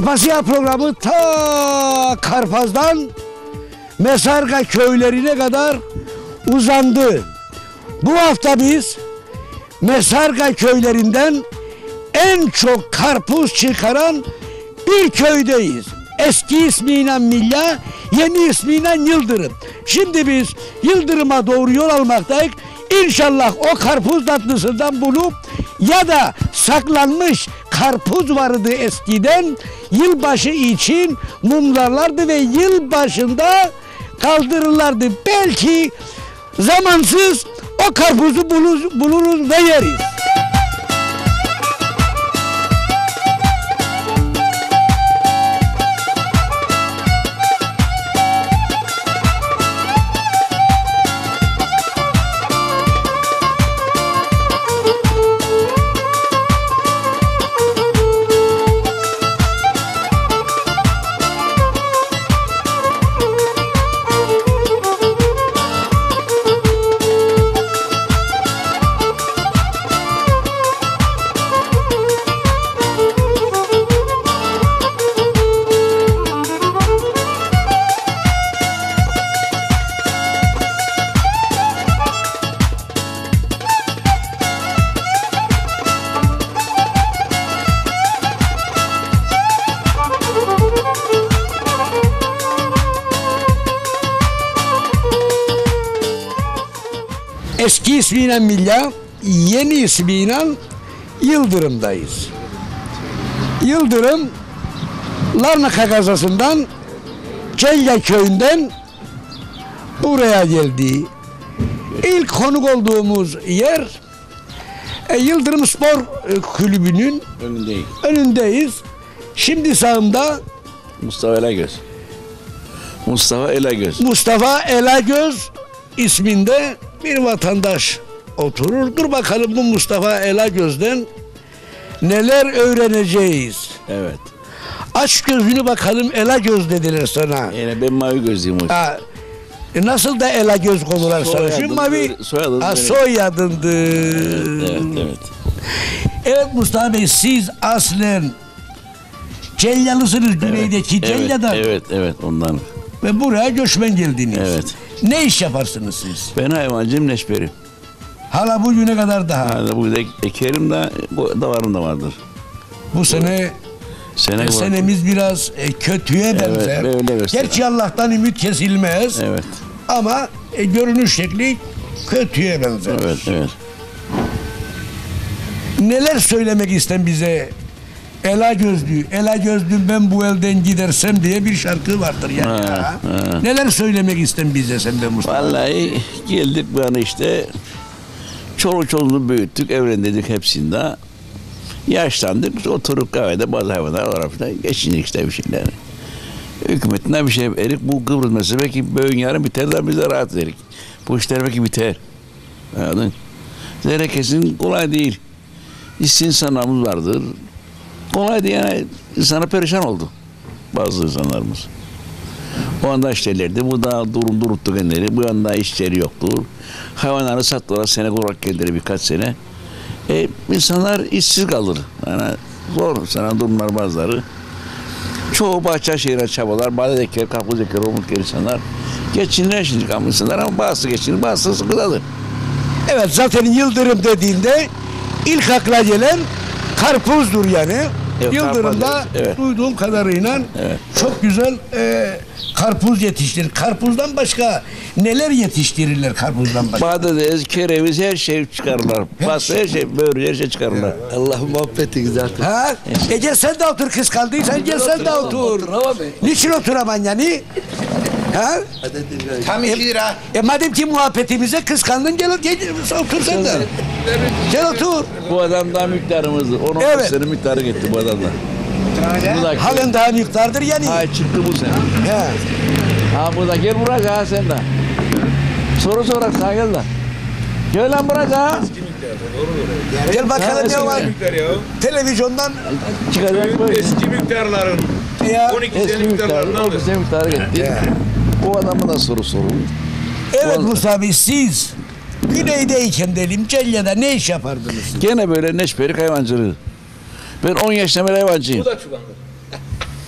Karpasya programı ta Karpaz'dan Mesarga köylerine kadar uzandı. Bu hafta biz Mesarga köylerinden en çok karpuz çıkaran bir köydeyiz. Eski ismiyle Milya, yeni ismiyle Yıldırım. Şimdi biz Yıldırım'a doğru yol almaktayız. İnşallah o karpuz tatlısından bulup ya da saklanmış karpuz vardı eskiden, yılbaşı için mumlarlardı ve yılbaşında kaldırırlardı. Belki zamansız o karpuzu buluruz ve yeriz. Eski ismiyle Milya, yeni ismiyle Yıldırım'dayız. Yıldırım, Larnaka gazasından Celya köyünden buraya geldi. İlk konuk olduğumuz yer Yıldırım Spor Kulübü'nün önündeyiz. Şimdi sağımda Mustafa Elagöz. Mustafa Elagöz isminde bir vatandaş oturur. Dur bakalım bu Mustafa Elagöz'den neler öğreneceğiz. Evet. Aç gözünü bakalım, Elagöz dediler sana. Yani ben mavi gözlüyüm hocam. Nasıl da Elagöz konurlar sana? Şu mavi soyadındır. Evet. Evet Mustafa Bey, siz aslen Celyalısınız, güneydeki Celya'dan. Evet ondan. Ve buraya göçmen geldiniz. Evet. Ne iş yaparsınız siz? Ben hayvancıyım, neşberim. Hala bugüne kadar daha. Hala bu da ekerim de, bu davarım da vardır. Bu senemiz biraz kötüye benzer. Evet, gerçi Allah'tan ümit kesilmez. Evet. Ama görünüş şekli kötüye benzer. Evet. Neler söylemek isten bize? Elagözlü ben bu elden gidersem diye bir şarkı vardır yani. Neler söylemek isten bize sen be Mustafa? Vallahi geldik bu yana işte. Çoluk çocuğunu büyüttük, evlendirdik hepsinde. Yaşlandık, oturup kahvede bazı hayvanlar var. Geçindik işte bir şeyler. Hükümetinden bir şey erik. Bu Kıbrıs meselesi belki bugün yarın biter de biz de rahat erik. Bu işler belki biter. Anladın? Herkesin kolay değil. İşçi insanlarımız vardır. Kolay değil yani, insana perişan oldu bazı insanlarımız. O anda işlerlerdi, bu da duruttu kendileri, bu yanda işleri yoktur. Hayvanları sattılar, sene olarak kendileri birkaç sene. İnsanlar işsiz kalır. Yani zor sana durumlar bazıları. Çoğu Bahçeşehir'e çabalar, bade eker, karpuz eker, olmuş insanlar. Geçinler şimdi kamu insanlar ama bazısı geçinir, bazısı sıkıntılı. Evet, zaten Yıldırım dediğinde ilk akla gelen karpuzdur yani. Evet, Yıldırım'da duyduğum kadarıyla çok güzel karpuz yetiştirir. Karpuzdan başka neler yetiştirirler karpuzdan başka? Patates, kereviz her şey çıkarırlar. Pasta her şey, böğür her şey çıkarırlar. Allah muhabbeti güzel. Gel sen de otur, kız kaldıysan gel sen de otur. Niçin oturaman yani? Tam 2 lira. Madem ki muhabbetimize kıskandın, gel otur sen de. Gel otur. Bu adam daha miktarımızdır. 10 sene miktarı gitti bu adamla. Halen daha miktardır yani. Çıktı bu sene. Bu da gel buraya sen de. Soru sorak sana gel de. Gel lan buraya. Gel bakalım ne var. Televizyondan çıkacak böyle. Eski miktarların 12 sene miktarlarından 12 sene miktarı gitti. Bu adamı da soru sorun. Evet Musa Bey, siz güneydeyken dedim Celya'da ne iş yapardınız? Gene böyle neşperik hayvancılığı. Ben 10 yaşından beri hayvancıyım. Bu da çobandır.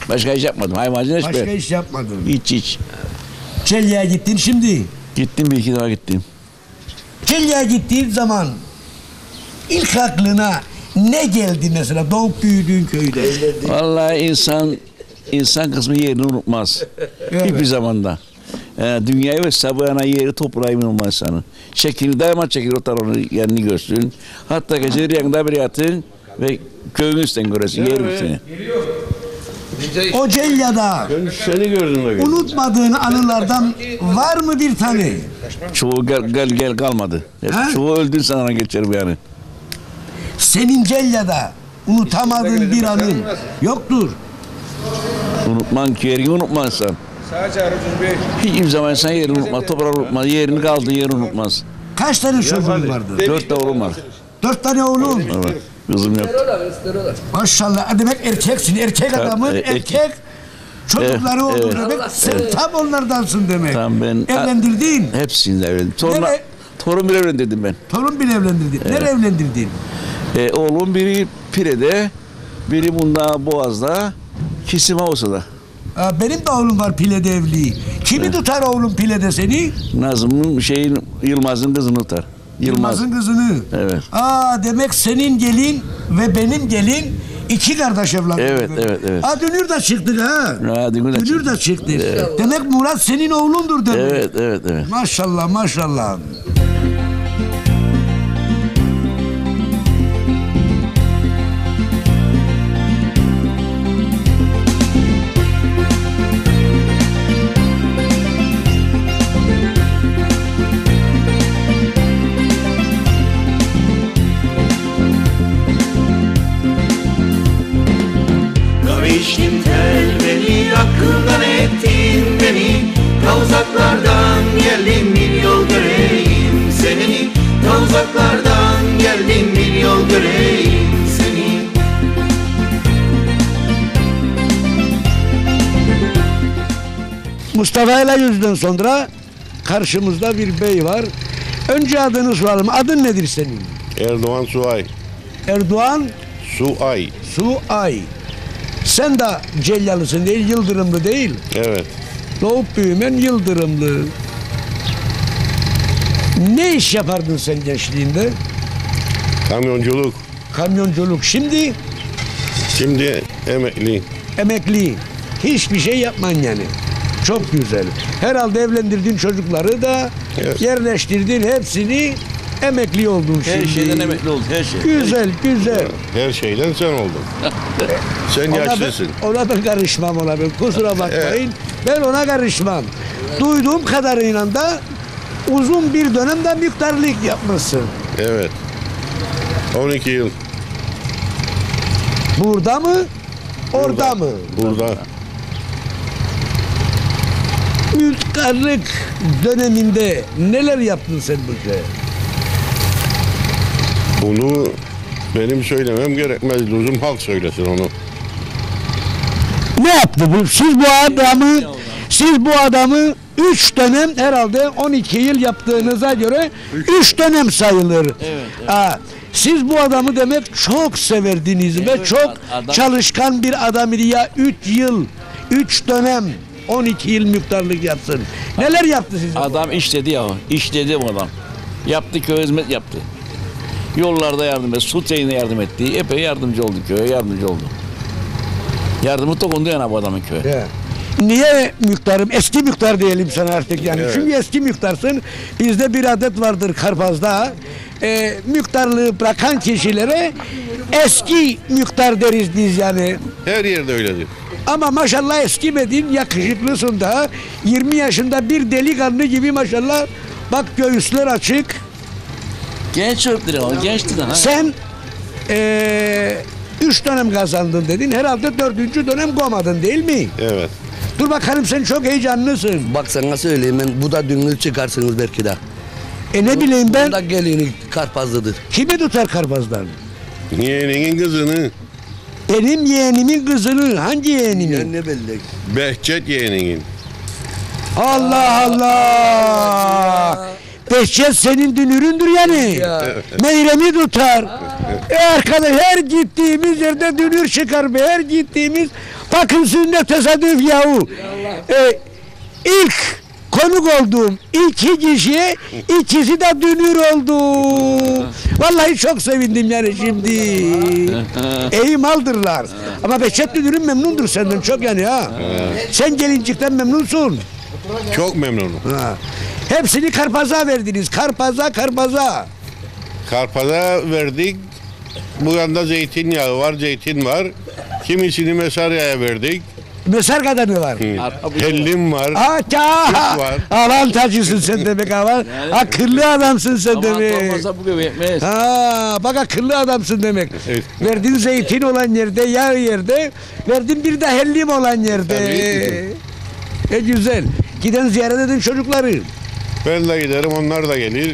Başka iş yapmadım. Hayvancılık Başka ben. iş yapmadın. Hiç. Çelye'ye gittin şimdi. Gittim bir iki daha gittim. Çelye'ye gittiğin zaman ilk aklına ne geldi mesela doğup büyüdüğün köyde? Vallahi insan kısmı yerini unutmaz. Evet. Hiçbir zamanda. Dünyayı ve sabahına yeri toprağı unutmaz insanı. Şeklini daima çekir o tarafını yerini görsün. Hatta geceleri yanında bir yatın ve köyün üstten göresin, yerin üstüne. O Celya'da Seni gördüm de. unutmadığın anılardan var mı bir tane? Çoğu gel kalmadı. Ha? Çoğu öldün sana geçerim yani. Senin Celya'da unutamadığın bir anın yoktur. Unutman ki yerini unutmazsan. Sağa çağır 35. Hiçbir zaman insan yerini unutmaz, toprağı unutmaz, yerini kaldığı yeri unutmaz. Kaç tane çocuğun vardı? 4 de oğlum var. 4 tane oğlum. Evet. Kızım yok. Maşallah. Demek erkeksin. Erkek adamın erkek çocukları Evet, olur evet. demek. Sen tam onlardansın demek. Tam ben Evlendirdin. hepsini de evlendim. Nere- Torun bile evlendirdim ben. Torun bile evlendirdin. Nereye evlendirdin? Oğlum biri Pire'de, biri bunda Boğaz'da, ikisi Mavusa'da. Benim de oğlum var Pile'de evli. Kimi tutar oğlum Pile'de seni? Nazım'ın Yılmaz'ın kızını tutar. Yılmaz'ın kızını. Evet. Demek senin gelin ve benim gelin iki kardeş evladı. Evet, evet, evet. Dünür de çıktık ha. Dünür de çıktı. Demek Murat senin oğlundur demek. Evet, evet, evet. Maşallah maşallah. Kaviştim telveli aklından ettin beni. Kavzaklardan geldim bir yol göreyim seni. Kavzaklardan geldim bir yol göreyim seni. Mustafa ile yüzden sonra karşımızda bir bey var. Önce adını soralım. Adın nedir senin? Erdoğan Suay. Erdoğan Suay. Suay. Sen de Celyalısın değil, Yıldırımlı değil. Evet. Doğup büyümen Yıldırımlı. Ne iş yapardın sen gençliğinde? Kamyonculuk. Kamyonculuk. Şimdi Şimdi emekli. emekli. Hiçbir şey yapman yani. Çok güzel. Herhalde evlendirdin çocukları da Evet. yerleştirdin hepsini, emekli oldun Her şimdi. şeyden emekli olduk, her şey. Güzel, güzel. Her şeyden sen oldun. Sen yaşlısın. Ona ben karışmam ona ben. Kusura bakmayın. Ben ona karışmam. Duyduğum kadarıyla da uzun bir dönemde muhtarlık yapmışsın. Evet. 12 yıl. Burada mı? Orada mı? Burada. Muhtarlık döneminde neler yaptın sen burada? Bunu benim söylemem gerekmez. Lüzum halk söylesin onu. Ne yaptı bu? Siz bu adamı 3 dönem herhalde 12 yıl yaptığınıza göre 3 dönem sayılır. Evet. Siz bu adamı demek çok severdiniz ve çok çalışkan bir adam idi ya 3 yıl, 3 dönem 12 yıl muhtarlık yapsın. Neler yaptı size? Adam işledi ya, işledi bu adam. Yaptı, köye hizmet yaptı. Yollarda yardım etti, su teyine yardım etti. Epey yardımcı oldu, köye yardımcı oldu. Yardımı dokundu yani bu adamın köye. Yeah. Niye muhtarım? Eski muhtar diyelim sana artık yani. Evet. Çünkü eski muhtarsın. Bizde bir adet vardır Karpaz'da. Muhtarlığı bırakan kişilere eski muhtar deriz biz yani. Her yerde öyledir. Ama maşallah eskimedin, yakışıklısın da. 20 yaşında bir delikanlı gibi maşallah. Bak göğüsler açık. Genç çocukları ama gençti de. Sen 3 dönem kazandın dedin. Herhalde 4. dönem koymadın değil mi? Evet. Dur bakalım sen çok heyecanlısın. Bak sana söyleyeyim ben bu da düngül çıkarsınız belki de. Ne bileyim ben. Bu da gelini Karpazlıdır. Kimi tutar Karpaz'dan? Yeğeninin kızını. Benim yeğenimin kızını. Hangi yeğenimin? Ya ne belli. Behçet yeğeninin. Allah Allah! Behçet senin dünüründür yani. Ya. Meyremi tutar. Arkadaş her gittiğimiz yerde dünür çıkar be. Her gittiğimiz Bakın sizinle tesadüf yahu. İlk konuk olduğum iki kişiye ikisi de dünür oldu. Vallahi çok sevindim yani şimdi. İyi maldırlar. Ama Behçet Dünür'ün memnundur senden çok yani ha. Sen gelincikten memnunsun. Çok memnunum. Ha. Hepsini Karpaz'a verdiniz. Karpaz'a. Karpaz'a verdik. Bu yanda zeytinyağı var, zeytin var. Kimisini Mesarya'ya verdik. Mesarga'da ne var? Hellim var. var. Avantajcısın sen demek ama. Akıllı adamsın sen demek. olmazsa bu gibi yetmez. Bak akıllı adamsın demek. Evet. Verdin zeytin olan yerde, yağ yerde. Verdin bir de hellim olan yerde. Güzel. Giden ziyaret edin çocukları. Ben de giderim, onlar da gelir.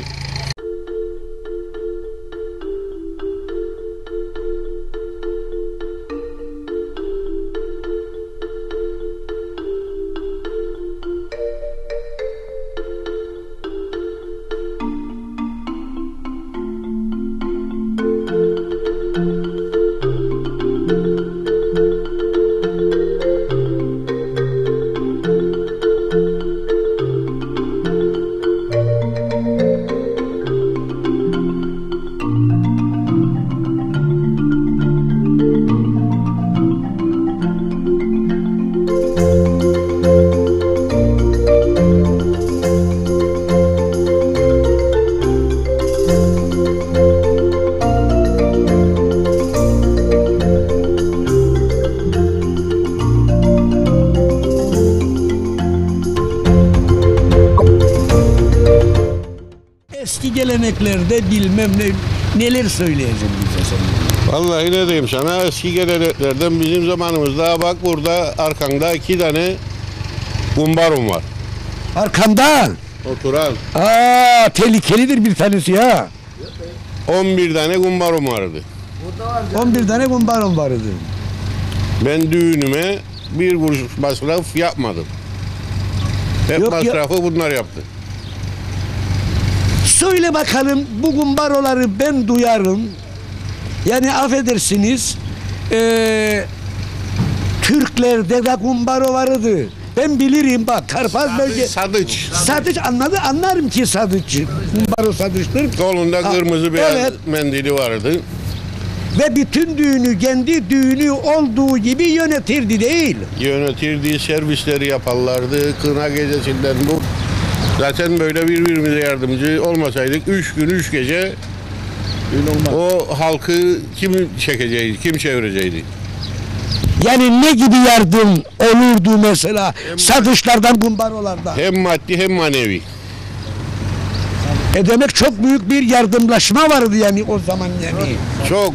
Eski geleneklerde bilmem neler söyleyeceğim bize sen. Vallahi ne diyeyim sana, eski geleneklerden bizim zamanımızda bak burada arkanda 2 tane kumbarum var. Arkamda. Oturan. Tehlikelidir bir tanesi ya. 11 tane kumbarum vardı. 11 tane kumbarom vardı. Ben düğünüme bir kuruş masraf yapmadım. Hep Yok ya. masrafı bunlar yaptı. Söyle bakalım bu kumbaroları ben duyarım. Yani affedersiniz Türklerde de kumbaro vardı. Ben bilirim bak Karpaz bölge. Sadıç. Sadıç anlarım ki sadıç. Kumbaro sadıçtır. Kolunda kırmızı beyaz evet. mendili vardı. Ve bütün düğünü kendi düğünü olduğu gibi yönetirdi değil. Yönetirdiği servisleri yaparlardı. Kına gecesinden bu. Zaten böyle birbirimize yardımcı olmasaydık 3 gün 3 gece o halkı kim çekeceğiydi, kim çevirecekti? Yani ne gibi yardım olurdu mesela satışlardan, kumbarolardan? Hem maddi hem manevi. Demek çok büyük bir yardımlaşma vardı yani o zaman yani. Çok.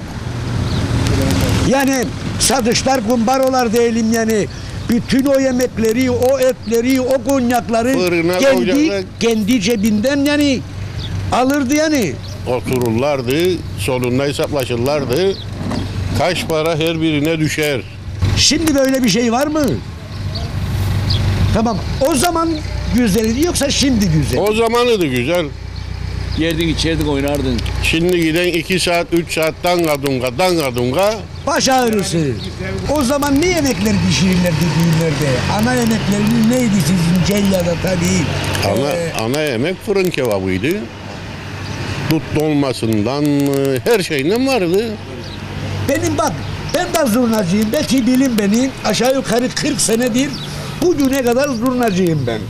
Yani satışlar, kumbarolar diyelim yani. Bütün o yemekleri, o etleri, o konyakları Fırına koyacaklar. kendi cebinden yani alırdı yani. Otururlardı, sonunda hesaplaşırlardı. Kaç para her birine düşer? Şimdi böyle bir şey var mı? Tamam. O zaman güzeldi yoksa şimdi güzel. O zamanıydı güzel. Yerdin içerdin oynardın. Şimdi giden 2 saat 3 saat danga dunga. Baş ağrısı. O zaman ne yemekler pişirirlerdi düğünlerde? Ana yemekleriniz neydi sizin Celya'da tabii? Ana yemek fırın kebabıydı. Dut dolmasından her şeyinden vardı. Benim bak ben de zurnacıyım. Belki bilin beni aşağı yukarı 40 senedir bugüne kadar zurnacıyım ben.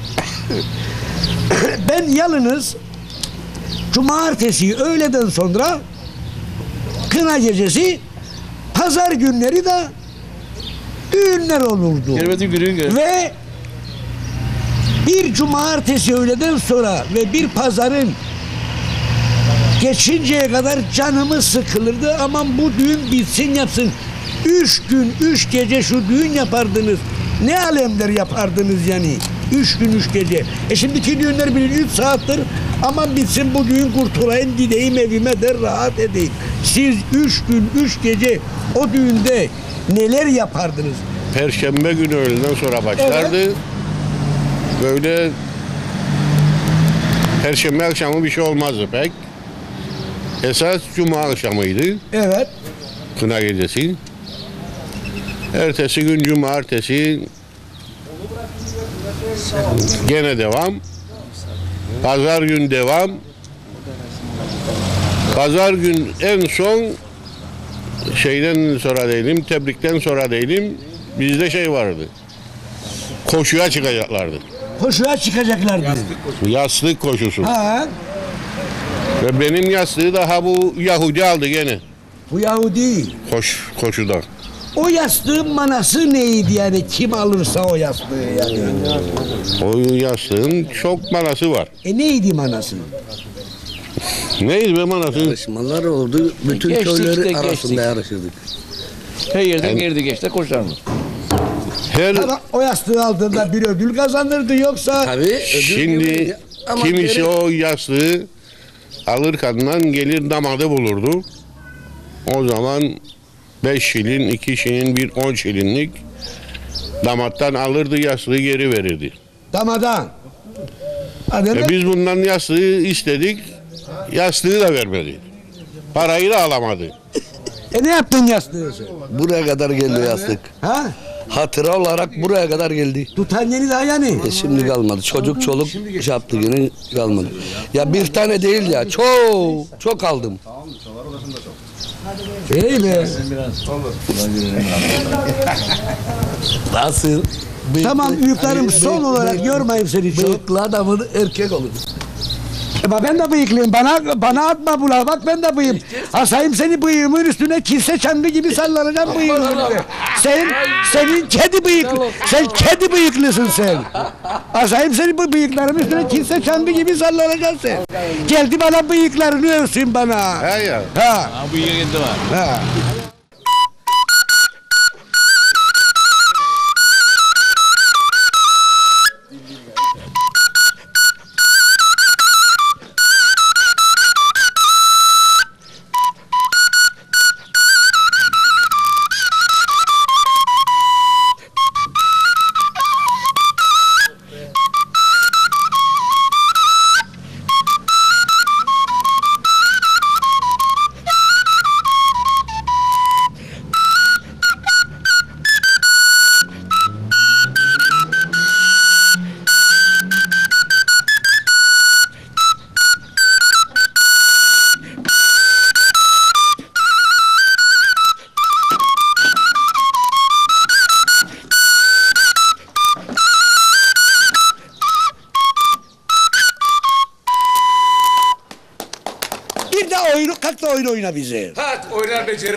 Ben yalnız cumartesi öğleden sonra kına gecesi pazar günleri de düğünler olurdu. Gelmedin günün Ve bir cumartesi öğleden sonra ve bir pazarın geçinceye kadar canımız sıkılırdı. Aman bu düğün bitsin yapsın. 3 gün 3 gece şu düğün yapardınız. Ne alemler yapardınız yani. 3 gün 3 gece. Şimdiki düğünler bir 3 saattir. Aman bitsin bu düğün, kurtulayım gideyim evime de rahat edeyim. Siz 3 gün 3 gece o düğünde neler yapardınız? Perşembe günü öğleden sonra başlardı. Evet. Böyle Perşembe akşamı bir şey olmazdı pek. Esas Cuma akşamıydı. Evet. Kına gecesi. Ertesi gün cumartesi gene devam. Pazar gün devam. Pazar gün en son şeyden sonra değilim, tebrikten sonra değilim. Bizde şey vardı. Koşuya çıkacaklardı. Koşuya çıkacaklardı. Yaslık koşusu. Ha, Ve benim yastığı daha bu Yahudi aldı gene. bu Yahudi. Koşuda. O yastığın manası neydi yani? Kim alırsa o yastığı yani. O yastığın çok manası var. Neydi manası? Neydi be manası? Yarışmalar oldu. Bütün Geçtik köyleri de arasında geçtik. yarışırdık. Her yerden girdi geçti koşarmış. Her Ama o yastığı aldığında bir ödül kazanırdı yoksa Tabii. ödül şimdi gibi. Ama kimisi geri- o yastığı alır kadından gelir damadı bulurdu. O zaman 5 şilin, 2 şilin, 10 şilinlik damattan alırdı yastığı geri verirdi. damadan. Adını Biz bundan yastığı istedik, yastığı da vermedi. Parayı da alamadı. ne yaptın yastığı sen? Buraya kadar geldi yastık. Ha? Hatıra olarak buraya kadar geldi. Tutan yeni daha yani. Şimdi kalmadı. Çocuk çoluk şey yaptı yine kalmadı. Ya bir tane değil ya. Çok aldım. İyi be. Nasıl? Tamam büyüklerim son olarak yormayayım seni çok. Bıyıklı adamın erkek olur. Ama ben de bıyıklıyım. Bana atma bula. Bak ben de bıyığım. Asayım seni bıyığımın üstüne kilse çandı gibi sallanacağım bıyığımın üstüne. Senin kedi bıyıklı. Sen kedi bıyıklısın sen. Asayım seni bu bıyıkların üstüne kilse çandı gibi sallanacaksın sen. Geldi bana bıyıklarını övsün bana. He ya. Ha. Bu yeri var. Ha. Bir de oyunu, kalk da oyun oyna bize. Hadi oynar beceri.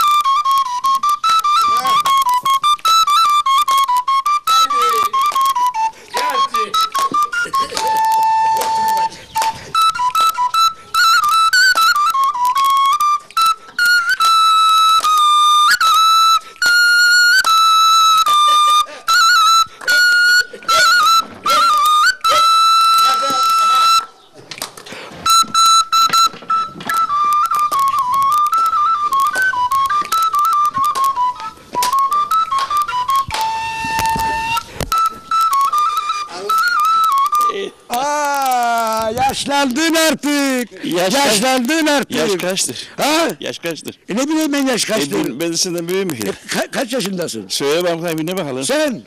Yaşlandın artık. Yaşlandın artık. Yaş kaçtır? Ha? Yaş kaçtır? Ne bileyim ben yaş kaçtır. Ben de senden büyüğüm ki. Kaç yaşındasın? Söyle bakalım bir ne bakalım. Sen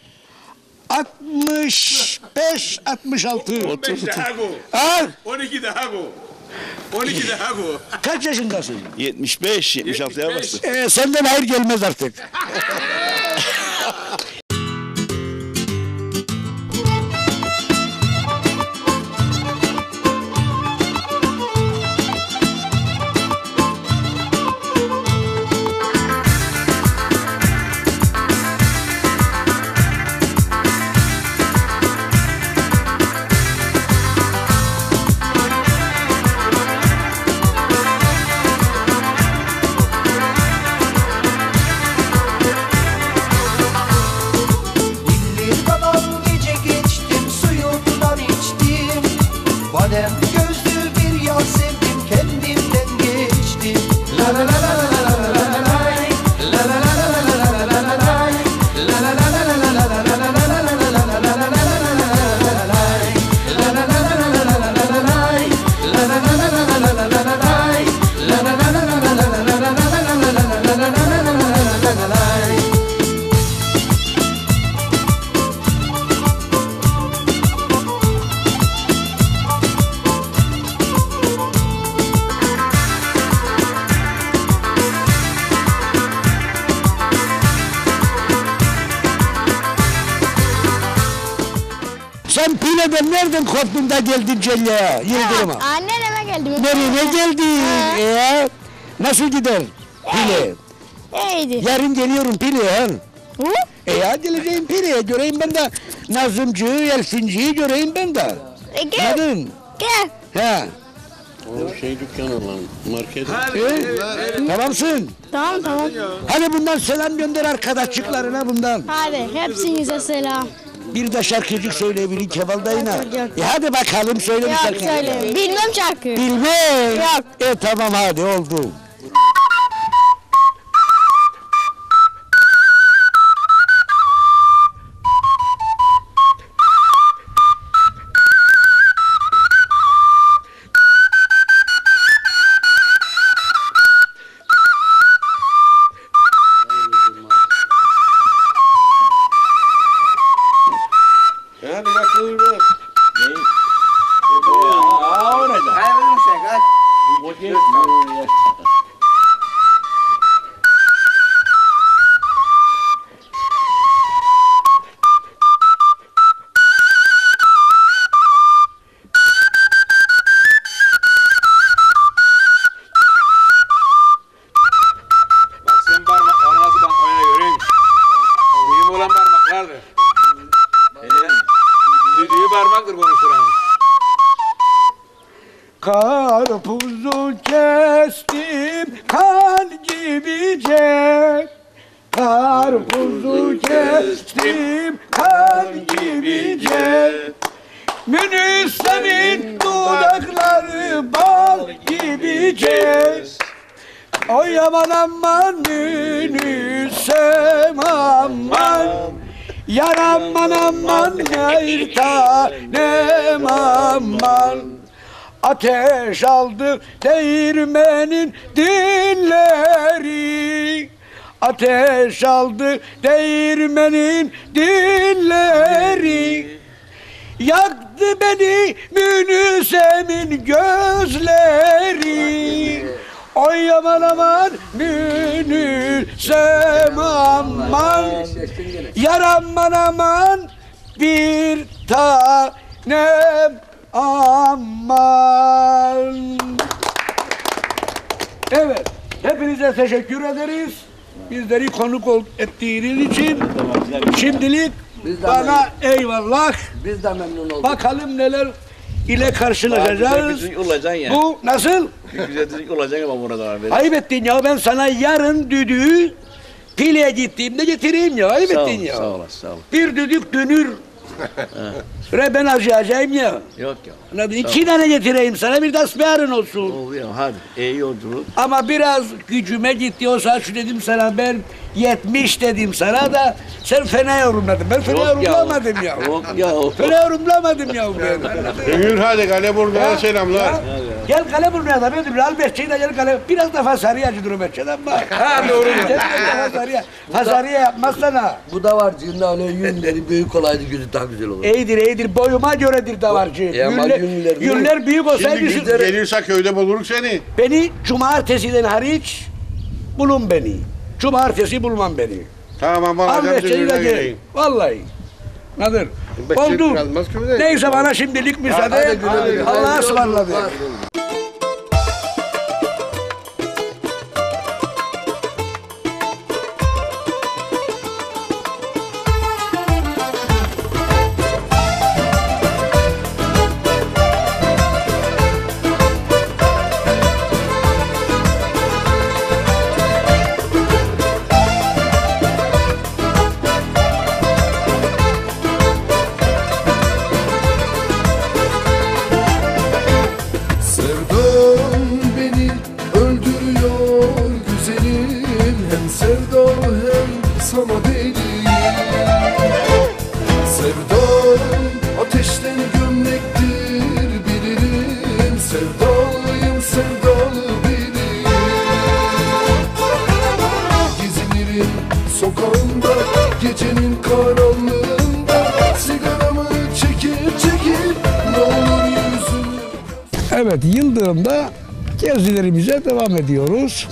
65, 66. 15 daha go. Ha? 12 daha go. 12 daha go. Kaç yaşındasın? 75, 76'ya bastı. Senden hayır gelmez artık. Dilli babam gece geçtim suyundan içtim. Badem gözlü bir yar sevdim kendimden geçtim. La la la la la la la la lay. La la la la la la la la lay. La la la la la la la la la la la la la la la la lay. La la la la la la la la la lay. La la la la la la la la la lay. La la la la la la la la la la la la la la la lay. Pile'den nereden koptun da geldin Celle'ye, Yıldırım'a? Anneme geldim. Nereye geldin? Nasıl gider Pile? İyiydi. Yarın geliyorum Pile'ye. Hı? Ya geleceğim Pile'ye, göreyim ben de Nazımcı'yı, Elsinci'yi göreyim ben de. Gel. Anladın? Gel. He. O şey dükkanı lan, market. Tamamsın. Tamam. Hadi bundan selam gönder arkadaşlıklarına bundan. Hadi hepsinize selam. Bir de şarkıcık söyleyebilin Kemal dayına. Hadi bakalım söyle bir Yok şarkı. söyle. Bilmem şarkı. Bilmem. Yok. Tamam hadi oldu. Hadi bakalım. Bak sen parmaklarını nasıl bak oyuna görün. Mühim olan parmaklardır. Düdüğü parmaktır konuşuran. Karpuzu kestim kan gibice. Karpuzu kestim kan gibice. Münüs'lerin dudakları bal gibice. Oy aman aman Münüs'em aman. Yar aman aman bir tanem aman. Ateş aldı değirmenin dilleri. Ateş aldı değirmenin dilleri. Yaktı beni Münüs'emin gözleri. Oy aman aman Münüs'em aman. Yar aman aman bir tanem aman. Evet, hepinize teşekkür ederiz. Bizleri konuk ettiğiniz için şimdilik Biz de bana eyvallah. Biz de memnun olduk. Bakalım neler ile karşılaşacağız. olacaksın ya. Bu nasıl? Güzel düzgün olacaksın ama burada abi. Ayıp ettin ya, ben sana yarın düdüğü Pile'ye gittiğimde getireyim ya. Ayıp ettin ya. Sağ olasın, sağ olasın. Bir düdük dönür. Ve ben acıyacağım ya. Yok ya. Anladın? 2 tane getireyim sana, bir de asbiharın olsun. Oluyor hadi. İyi yolculuk. Ama biraz gücüme gitti, o saat şu dedim sana, ben 70 dedim sana da sen fena yorumladın. Ben fena yorumlamadım ya. Yok ya. Fena yorumlamadım ya ben. Ömür hadi Kaleburnu'ya selamlar. Ya, gel Kaleburnu'ya da ben al Behçe'yi de gel Kale. Biraz da Fasariye acıdır o Behçe'den bak. Ha doğru. Fasariye. Fasariye yapmazsana. Bu davarcığın da öyle yünleri büyük olaydı, gözü daha güzel olur. İyidir boyuma göredir davarcı. Ama yünler- Yünler büyük olsaydı Şimdi gelirse köyde buluruk seni. beni cumartesiden hariç bulun beni. Cumartesi bulmam beni. Tamam Al alacağım Behçe'yi de düğüne gel. geleyim. Vallahi. Nadir. Behçe Oldu. kalmaz köyde. Neyse bana şimdilik müsaade. Allah'a ısmarladık. Sevdam beni öldürüyor güzelim. Hem sevda hem sana deli. Sevdam ateşten gömlektir bilirim. Sevdalıyım sevdalı birim. Gezinirim sokağında gecenin karanlığında. Sigaramı çekip ne olur yüzünü. Evet, Yıldırım'da gezilerimize devam ediyoruz.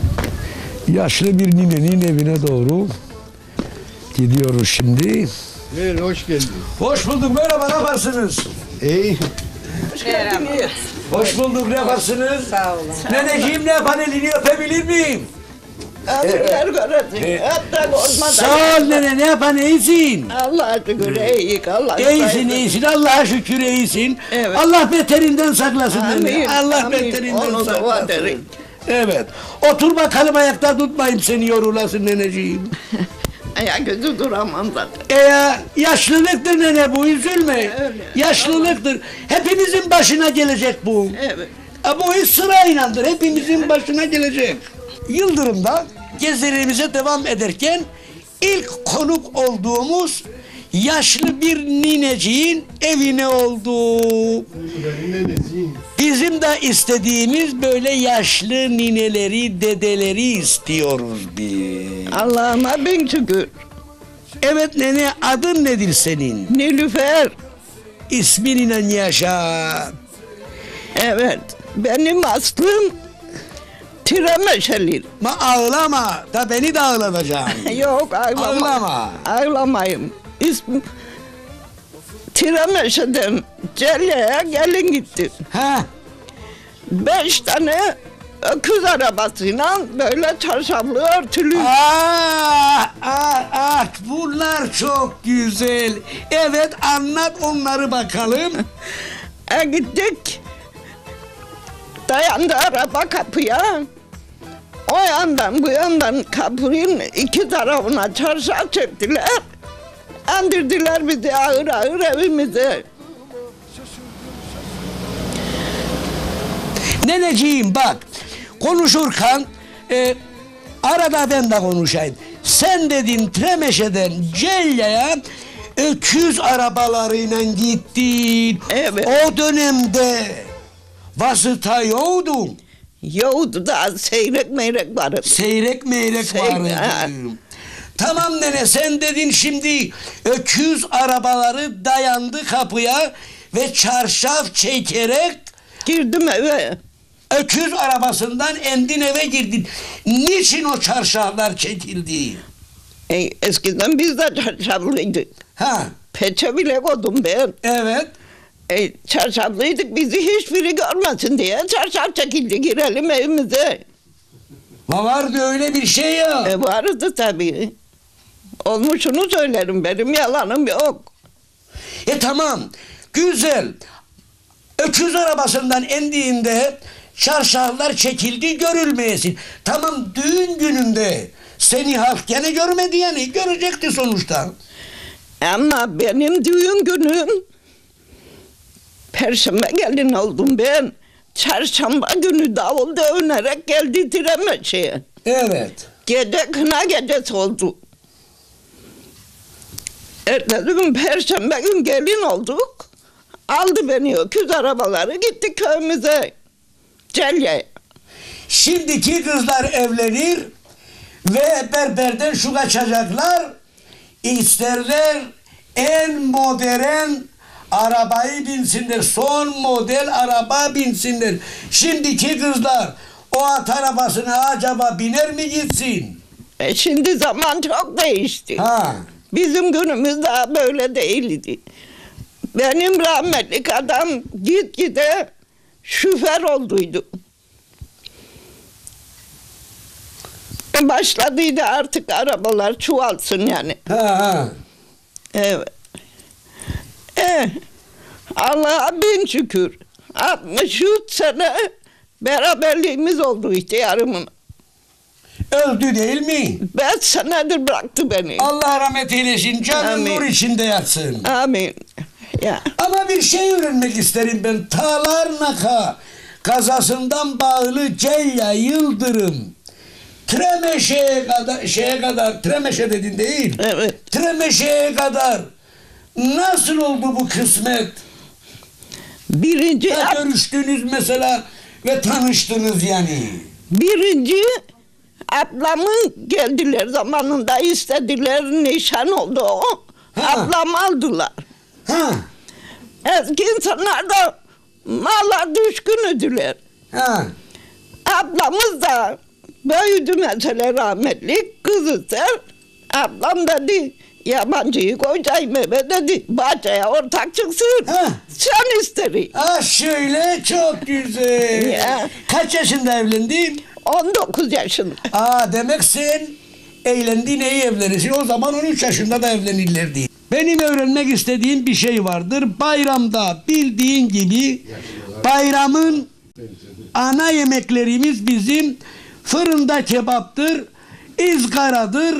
Yaşlı bir ninenin evine doğru gidiyoruz şimdi. Buyurun, hoş geldin. Hoş bulduk. Merhaba, ne yaparsınız? İyi. Hoş bulduk, ne yaparsınız? Sağ olun. Neneciğim, ne yapan, elini öpebilir miyim? Sağ ol nene, ne yapan, iyisin? Allah'a şükür iyiyiz. İyisin, Allah'a şükür iyisin. Evet. Allah beterinden saklasın nene. Amin, Allah amin. beterinden Onu dua saklasın. ederim. Evet. Otur bakalım, ayakta tutmayayım seni, yorulasın neneciğim. Ayaküstü duramam zaten. Yaşlılıktır nene bu, üzülme. Öyle. Yaşlılıktır. Hepimizin başına gelecek bu. Evet. Bu iş sıraylandır. Hepimizin başına gelecek. Yıldırım'da gezilerimize devam ederken ilk konuk olduğumuz yaşlı bir nineciğin evine olduk. Bizim de istediğimiz böyle yaşlı nineleri, dedeleri istiyoruz biz. Allah'ıma bin şükür. Evet nene, adın nedir senin? Nilüfer. İsminle yaşa. Evet. Benim aslım Tiremeşeli. Ağlama, da beni de ağlatacaksın. Yok ağlama. Ağlama. Ağlamayım. İsmim Tiremeşe'den Celle'ye gelin gittim. Ha? 5 tane öküz arabasıyla böyle çarşaflı örtülü. Bunlar çok güzel. Evet, anlat onları bakalım. Gittik. Dayandı araba kapıya. O yandan bu yandan kapının iki tarafına çarşaf çektiler. Andirdiler bizi ağır ağır evimize. Neneciğim bak, konuşurken arada ben de konuşayım. Sen dedin Tremeşe'den Celle'ye öküz arabalarıyla gittin. Evet. O dönemde vasıta yoktu. Yoktu da seyrek meyrek vardı. Seyrek meyrek vardı. Ha. Tamam nene, sen dedin şimdi öküz arabaları dayandı kapıya ve çarşaf çekerek Girdim eve. öküz arabasından endin eve girdin. Niçin o çarşaflar çekildi? Eskiden biz de çarşaflıydık. Ha, Peçe bile koydum ben. evet. Çarşaflıydık, bizi hiçbiri görmesin diye çarşaf çekildi, girelim evimize. Vardı öyle bir şey ya. Vardı tabii. Olmuşunu söylerim, benim yalanım yok. Tamam, güzel. Öküz arabasından indiğinde çarşaflar çekildi, görülmeyesin. Tamam, düğün gününde seni halk gene görmedi, yani görecekti sonuçta. Ama benim düğün günüm Perşembe gelin oldum ben. Çarşamba günü davul dövünerek geldi Tiremeşe'ye. Evet. Gece kına gecesi oldu. Ertesi gün Perşembe gün gelin olduk. Aldı beni öküz arabaları, gitti köyümüze. Celye. Şimdiki kızlar evlenir ve berberden şu kaçacaklar, isterler en modern arabayı binsinler, son model araba binsinler. Şimdiki kızlar o at arabasına acaba biner mi gitsin? Şimdi zaman çok değişti. Ha. Bizim günümüz daha böyle değildi. Benim rahmetlik adam gitgide şoför olduydu. Başladıydı artık arabalar çoğalsın yani. Ha. Evet. Allah'a bin şükür. 63 sene beraberliğimiz oldu ihtiyarımın. Öldü değil mi? 5 senedir bıraktı beni. Allah rahmet eylesin, canın Amin. nur içinde yatsın. Amin. Ya. Ama bir şey öğrenmek isterim ben. Talarnaka kazasından bağlı Celya Yıldırım Tremeşe'ye kadar, Tremeşe dedin değil. Evet. Tremeşe'ye kadar nasıl oldu bu kısmet? Birinci Görüştünüz mesela ve tanıştınız yani. Birinci ablamın geldiler zamanında, istediler, nişan oldu o. Ha. Ablamı aldılar. Ha. Eski insanlar da mala düşkünüdüler. Ha. Ablamız da büyüdü mesela, rahmetli kızı sen. Ablam dedi yabancıyı koyacağım eve dedi. Bahçeye ortak çıksın. Ha. Sen isteri. Ah şöyle çok güzel. Ya. Kaç yaşında evlendin? 19 yaşında. Demek sen evlendin iyi evlenirsin. O zaman 13 yaşında da evlenirlerdi. Benim öğrenmek istediğim bir şey vardır. Bayramda bildiğin gibi bayramın ana yemeklerimiz bizim fırında kebaptır, ızgaradır,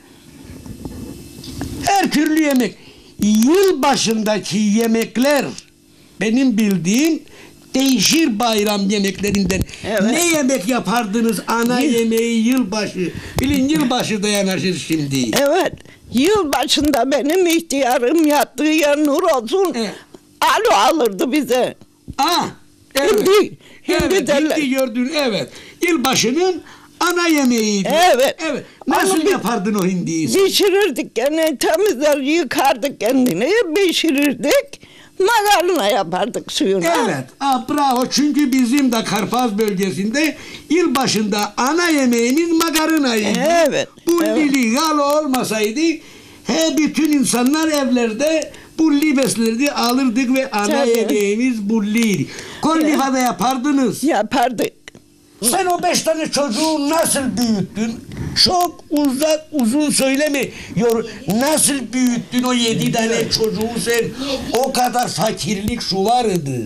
her türlü yemek. Yıl başındaki yemekler benim bildiğim değişir bayram yemeklerinden. Evet. Ne yemek yapardınız ana yemeği yılbaşı? Bilin yılbaşı da yanaşır şimdi. Evet. Yıl başında benim ihtiyarım yattığı yer nur olsun. Evet. Alo alırdı bize. Evet. Hindi Evet, derler. hindi gördün evet. Yılbaşının ana yemeğiydi. Evet. Evet. Nasıl Onu yapardın o hindiyi? pişirirdik gene temizler yıkardık kendini pişirirdik. Makarna yapardık suyuna. Evet. Bravo. Çünkü bizim de Karpaz bölgesinde yılbaşında ana yemeğimiz makarnaydı. Evet. Bu Evet. lili galo olmasaydı bütün insanlar evlerde bulli beslerdi, alırdık ve ana Tabii. yemeğimiz bulliydi. Kollifada yapardınız. Yapardık. Sen o 5 tane çocuğu nasıl büyüttün? Çok uzun söyleme. Nasıl büyüttün o 7 tane çocuğu sen? O kadar fakirlik şu vardı.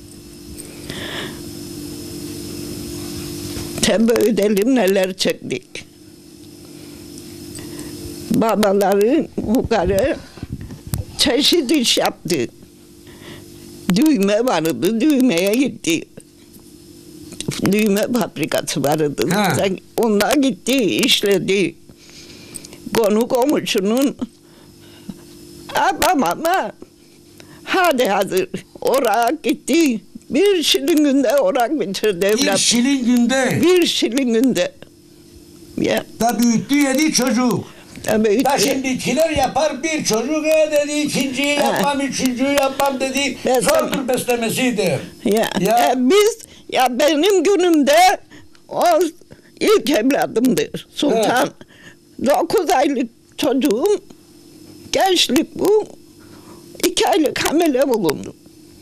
Tebe ödelim neler çektik. Babaları yukarı çeşit iş yaptı. Düğme vardı, düğmeye gitti. Düğme fabrikası vardı. Ha. Onlar gitti, işledi. Konu komşunun ama hadi hazır. Oraya gitti. 1 şilin günde orak bitirdi evlat. 1 şilin günde. 1 şilin günde. Ya, Da büyüttü 7 çocuk. tabii. Da şimdikiler yapar bir çocuk dedi, ikinciyi yapmam, üçüncüyü yapmam dedi. Zordur beslemesiydi. Ya. Benim günümde o ilk evladımdır Sultan. 9 aylık çocuğum, gençlik bu. 2 aylık hamile bulundu.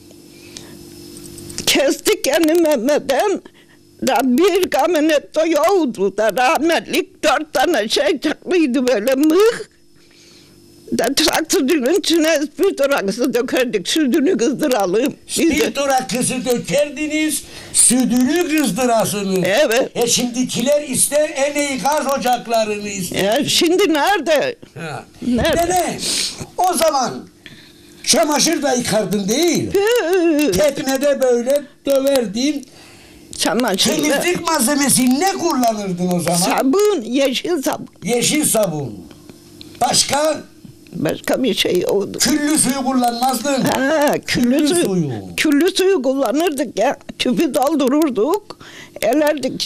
Kestik yani Mehmet'ten da bir kamyonette yoktu da rahmetlik 4 tane şey çaklıydı böyle mıh. Da traktörün içine spirtoraksı dökerdik, sütünü kızdıralım. Spirtoraksı dökerdiniz, sütünü kızdırasınız. Evet. Şimdikiler ister en iyi gaz ocaklarını ister. Ya şimdi nerede? Nerede? Dene, o zaman çamaşır da yıkardın değil. Teknede böyle döverdin. Çamaşır. Temizlik malzemesi ne kullanırdın o zaman? Sabun, yeşil sabun. Yeşil sabun. Başka? Başka bir şey oldu. Küllü suyu kullanmazdın. Küllü suyu. Küllü suyu kullanırdık ya. Küpü doldururduk. Elerdik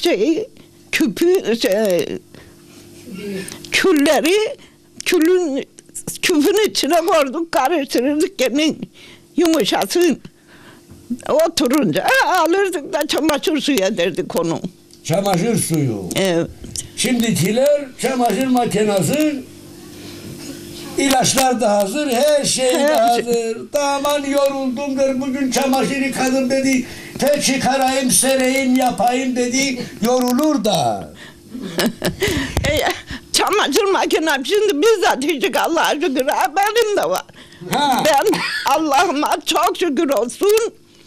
külleri küpün içine koyduk, karıştırırdık yani yumuşasın. Oturunca alırdık da çamaşır suyu ederdik onu. Çamaşır suyu. Evet. Şimdikiler çamaşır makinesi, ilaçlar da hazır, her şey de hazır. Aman yoruldum der, bugün çamaşır yıkadım dedi. Te çıkarayım, sereyim, yapayım dedi. Yorulur da. Çamaşır makinem şimdi bizzat hiç Allah'a şükür benim de var. Ben Allah'ıma çok şükür olsun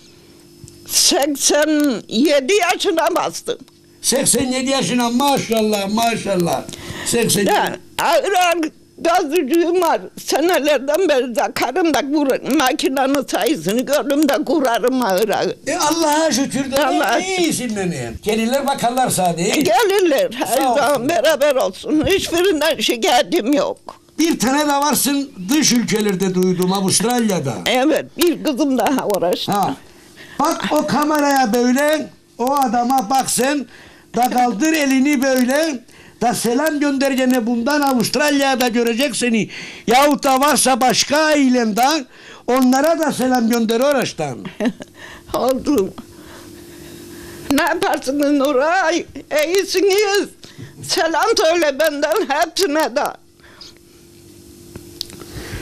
87 yaşına bastım. 87 yaşına maşallah maşallah. 87. Ağır ağır gazcığım var. Senelerden beri de karımda makinenin sayısını gördüm de kurarım ağır ağır. Allah'a şükür de Allah iyisin benim. Gelirler bakarlar sadece. Gelirler. Her zaman beraber olsun. Hiçbirinden şikayetim yok. Bir tane de varsın dış ülkelerde duydum, Avustralya'da. Evet, bir kızım daha uğraştı. Bak o kameraya böyle, o adama bak sen, da kaldır elini böyle, da selam göndereceğine bundan Avustralya'da görecek seni. Yahut da varsa başka ailenden, onlara da selam gönder oraçtan. Oldu. Ne yaparsınız Nuray? İyisiniz. Selam söyle benden hepsine de.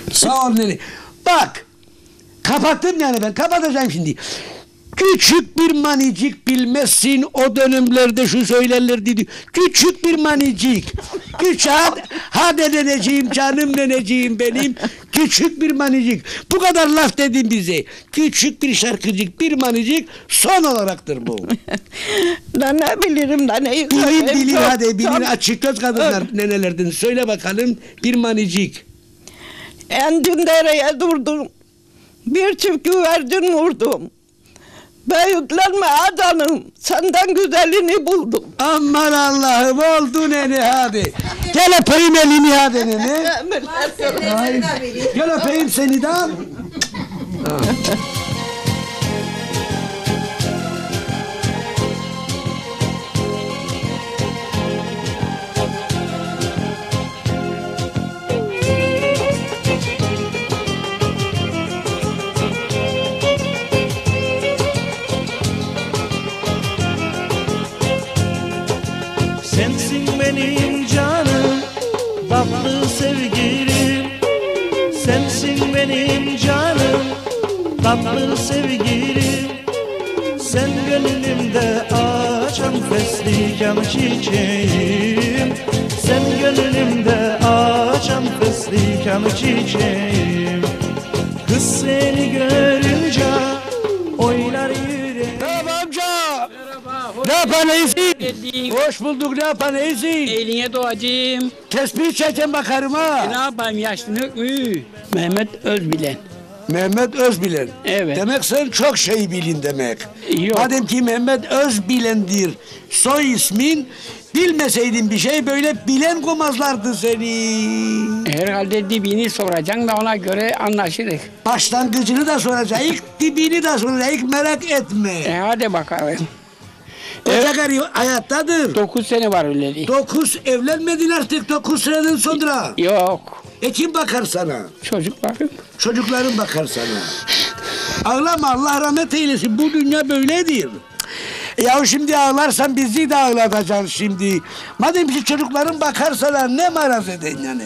Sağ ol nene. Bak. Kapattım yani ben. Kapatacağım şimdi. Küçük bir manicik bilmezsin o dönemlerde şu söylerlerdi. Küçük bir manicik. Hadi neneciğim canım neneciğim benim. Küçük bir manicik. Bu kadar laf dedin bize. Küçük bir şarkıcık bir manicik son olaraktır bu. Da ne bilirim da ne. Bilin hadi bilin açık göz kadınlar nenelerden. Söyle bakalım bir manicik. Endim dereye durdum. Bir çift güvercin vurdum. Büyüklenme canım, senden güzelini buldum. Aman Allah'ım oldu nene hadi. Gel öpeyim elini hadi nene. Gel öpeyim seni de. Sensin benim canım, tatlı sevgilim. Sensin benim canım, tatlı sevgilim. Sen gönlümde açan feslikan çiçeğim. Sen gönlümde açan feslikan çiçeğim. Kız seni görünce oynar yüreğim. Merhaba amca. Ne yapan iyisin? Hoş bulduk ne yapan iyisin? Eline doğacağım. Tespih çeken bakarım ha. Ne yapayım yaşlılık mı? Mehmet Özbilen. Mehmet Özbilen. Evet. Demek sen çok şey bilin demek. Yok. Madem ki Mehmet Özbilen'dir soy ismin, bilmeseydin bir şey böyle bilen koymazlardı seni. Herhalde dibini soracaksın da ona göre anlaşırız. Başlangıcını da soracak, dibini de soracak, merak etme. Hadi bakalım. Koca karı hayattadır. 9 sene var öyleli. 9 evlenmedin artık 9 seneden sonra. Yok. Kim bakar sana? Çocuklarım. Çocukların bakar sana. Ağlama Allah rahmet eylesin. Bu dünya böyledir. Ya şimdi ağlarsan bizi de ağlatacaksın şimdi. Madem ki çocukların bakar sana ne maraz eden yani.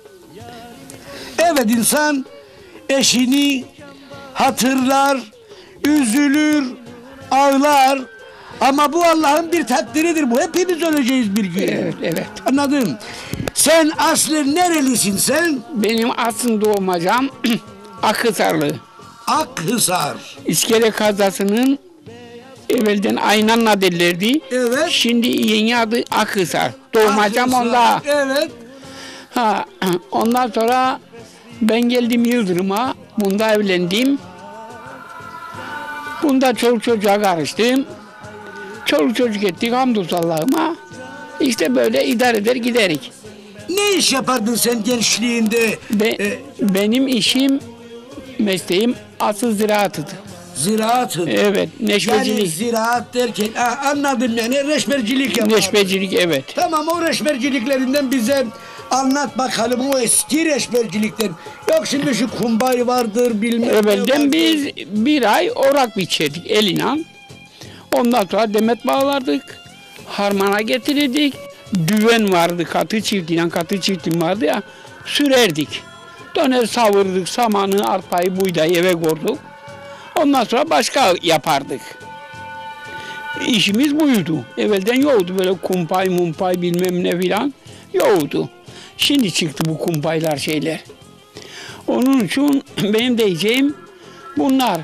Evet insan eşini hatırlar, üzülür, ağlar. Ama bu Allah'ın bir takdiridir bu. Hepimiz öleceğiz bir gün. Evet, evet. Anladın? Sen aslen nerelisin sen? Benim asıl doğmacam Akhisarlı. Akhisar. İskele kazasının evvelden Aynanla derlerdi. Evet. Şimdi yeni adı Akhisar. Doğmacam onda. Evet. Ha, ondan sonra ben geldim Yıldırım'a. Bunda evlendim. Bunda çoluk çocuğa karıştım. Çoluk çocuk ettik hamdolsun Allah'ıma. İşte böyle idare eder giderik. Ne iş yapardın sen gençliğinde? Benim işim, mesleğim asıl ziraatıdır. Ziraatın. Evet, neşvecilik. Yani ziraat derken anladım yani reşbercilik yapardın. Neşvecilik evet. Tamam o reşberciliklerinden bize anlat bakalım o eski reşbercilikten. Yok şimdi şu kumbay vardır bilmem Evvelden biz bir ay orak biçerdik eline. Ondan sonra demet bağlardık. Harmana getirirdik. Düven vardı katı çiftim vardı ya. Sürerdik. Döner savururduk samanı, arpayı, buğdayı eve koyduk. Ondan sonra başka yapardık. İşimiz buydu. Evvelden yoktu böyle kumpay mumpay bilmem ne filan. Yoktu. Şimdi çıktı bu kumpaylar şeyler. Onun için benim diyeceğim bunlar.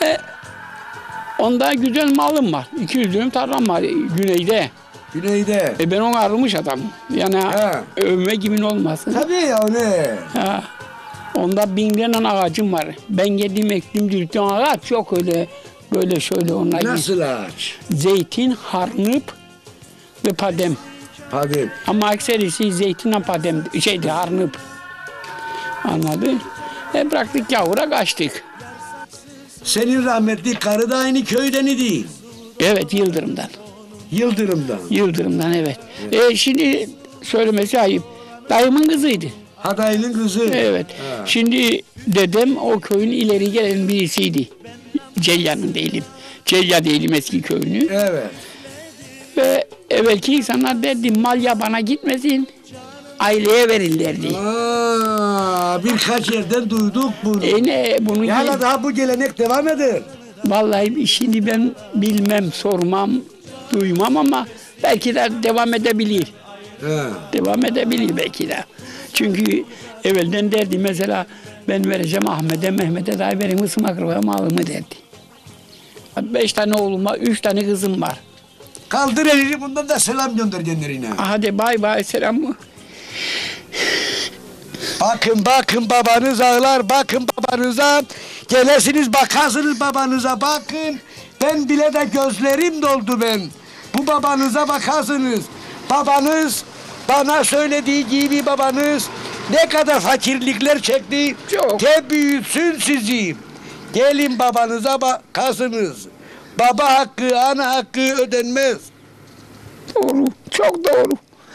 Onda güzel malım var. 200 dönüm tarlam var güneyde. Güneyde. Ben onu arılmış adamım. Yani övme gibi olmasın. Tabii ya ne? Ha. Onda 1000 tane ağacım var. Ben geldim ektim dürttüm ağaç yok öyle böyle şöyle onlar. Nasıl ağaç? Zeytin, harnıp ve padem. Padem. Ama ekserisi zeytinle padem harnıp. Anladın? Bıraktık yavura kaçtık. Senin rahmetli karı da aynı köyden idi. Evet Yıldırım'dan. Yıldırım'dan. Yıldırım'dan evet. Şimdi söylemesi ayıp. Dayımın kızıydı. Ha dayının kızı. Evet. Ha. Şimdi dedem o köyün ileri gelen birisiydi. Celya'nın değilim. Celya değilim eski köyünü. Evet. Ve evvelki insanlar derdi mal yabana gitmesin. Aileye verirlerdi. birkaç yerden duyduk bunu. Ne bunu? Yani daha bu gelenek devam eder. Vallahi şimdi ben bilmem, sormam, duymam ama belki de devam edebilir. He. Devam edebilir belki de. Çünkü evvelden derdi mesela ben vereceğim Ahmet'e, Mehmet'e daha verin mısın akrabaya malımı derdi. 5 tane oğlum var, 3 tane kızım var. Kaldır elini, bundan da selam gönder genlerine. Hadi bay bay, selam mı? Bakın babanız ağlar, bakın babanıza. Gelesiniz bakarsınız babanıza, bakın. Ben bile de gözlerim doldu ben. Bu babanıza bakarsınız. Babanız bana söylediği gibi babanız ne kadar fakirlikler çekti. Çok. Ki büyütsün sizi. Gelin babanıza bakarsınız. Baba hakkı, ana hakkı ödenmez. Doğru, çok doğru.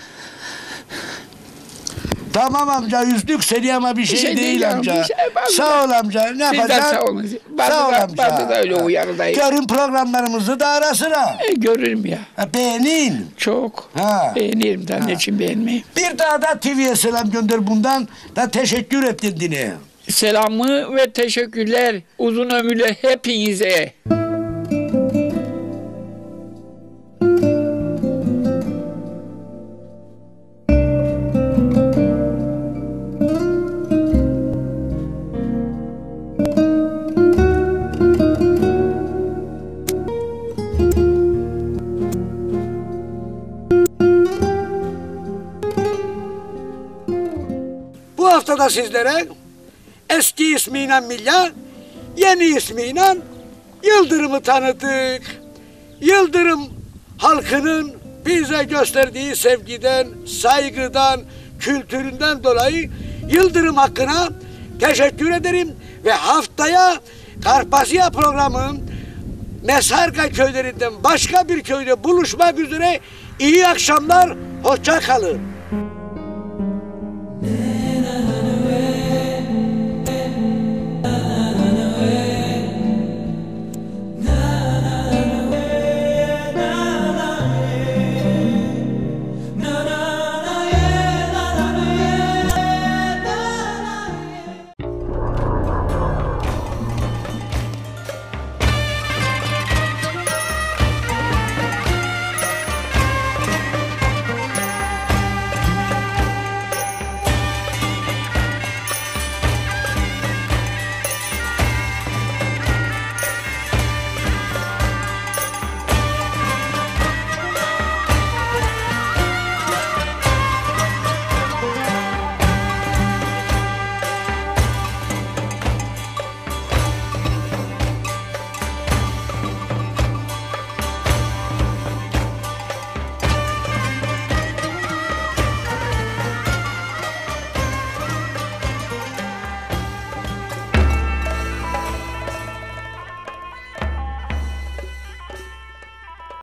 Tamam amca, üzdük seni ama bir şey değil ya, amca. bir şey, sağ ol amca, ne yapacaksın? Sağ olun. Sağ ol amca. Ben de öyle uyarıdayım. Görün programlarımızı da ara sıra. Görürüm ya. Beğenin. Çok. Ha. Beğenirim de, ne için beğenmeyeyim. Bir daha da TV'ye selam gönder, bundan da teşekkür et kendine. Selamı ve teşekkürler uzun ömürle hepinize. Bu hafta da sizlere eski ismiyle Milya, yeni ismiyle Yıldırım'ı tanıttık. Yıldırım halkının bize gösterdiği sevgiden, saygıdan, kültüründen dolayı Yıldırım hakkına teşekkür ederim ve haftaya Karpasya programının Mesarka köylerinden başka bir köyde buluşmak üzere iyi akşamlar, hoşça kalın.